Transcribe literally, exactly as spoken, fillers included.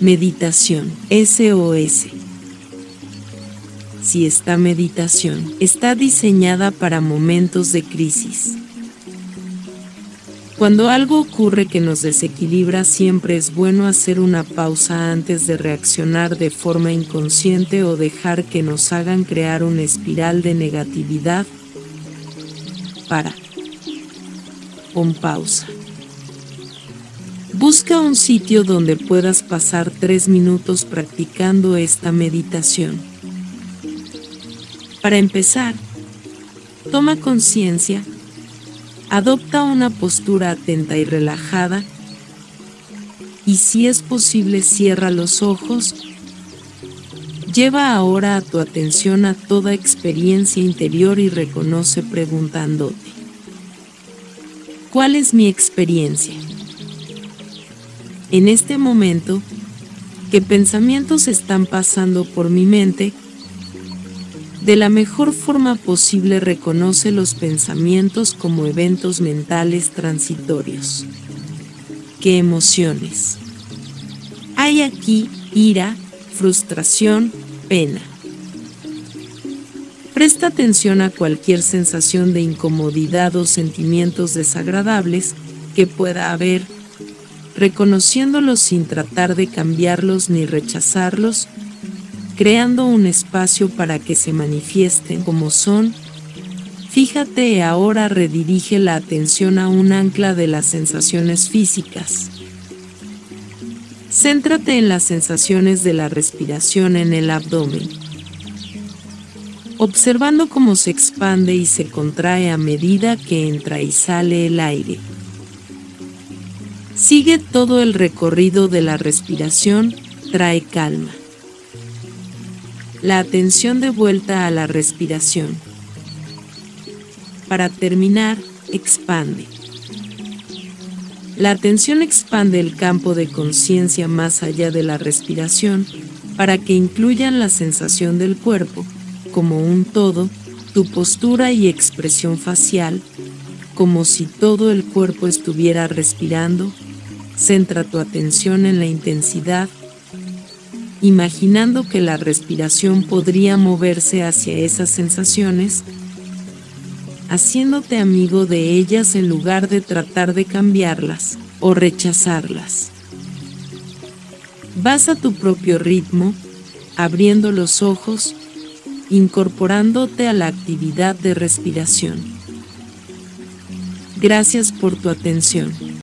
Meditación, S O S. Si esta meditación está diseñada para momentos de crisis. Cuando algo ocurre que nos desequilibra, siempre es bueno hacer una pausa antes de reaccionar de forma inconsciente o dejar que nos hagan crear una espiral de negatividad. Para. Pon pausa. Busca un sitio donde puedas pasar tres minutos practicando esta meditación. Para empezar, toma conciencia. Adopta una postura atenta y relajada, y si es posible cierra los ojos. Lleva ahora a tu atención a toda experiencia interior y reconoce preguntándote: ¿cuál es mi experiencia? En este momento, ¿qué pensamientos están pasando por mi mente? De la mejor forma posible reconoce los pensamientos como eventos mentales transitorios. ¿Qué emociones hay aquí? Ira, frustración, pena. Presta atención a cualquier sensación de incomodidad o sentimientos desagradables que pueda haber, reconociéndolos sin tratar de cambiarlos ni rechazarlos, creando un espacio para que se manifiesten como son. Fíjate ahora, redirige la atención a un ancla de las sensaciones físicas. Céntrate en las sensaciones de la respiración en el abdomen, observando cómo se expande y se contrae a medida que entra y sale el aire. Sigue todo el recorrido de la respiración, trae calma. La atención de vuelta a la respiración. Para terminar, expande. La atención expande el campo de conciencia más allá de la respiración, para que incluyan la sensación del cuerpo, como un todo, tu postura y expresión facial, como si todo el cuerpo estuviera respirando. Centra tu atención en la intensidad, imaginando que la respiración podría moverse hacia esas sensaciones, haciéndote amigo de ellas en lugar de tratar de cambiarlas o rechazarlas. Vas a tu propio ritmo, abriendo los ojos, incorporándote a la actividad de respiración. Gracias por tu atención.